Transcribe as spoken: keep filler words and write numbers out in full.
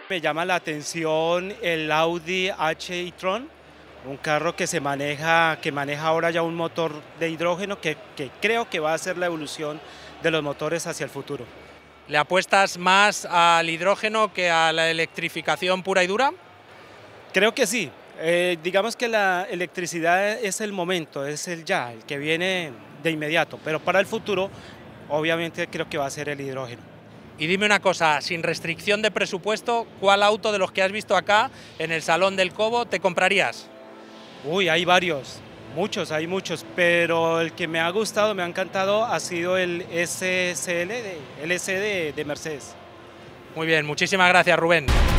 Me llama la atención el Audi H e-tron, un carro que se maneja, que maneja ahora ya un motor de hidrógeno que, que creo que va a ser la evolución de los motores hacia el futuro. ¿Le apuestas más al hidrógeno que a la electrificación pura y dura? Creo que sí. Eh, digamos que la electricidad es el momento, es el ya, el que viene de inmediato, pero para el futuro obviamente creo que va a ser el hidrógeno. Y dime una cosa, sin restricción de presupuesto, ¿cuál auto de los que has visto acá en el Salón del Cobo te comprarías? Uy, hay varios, muchos, hay muchos, pero el que me ha gustado, me ha encantado, ha sido el S C L, de, el S de, de Mercedes. Muy bien, muchísimas gracias, Rubén.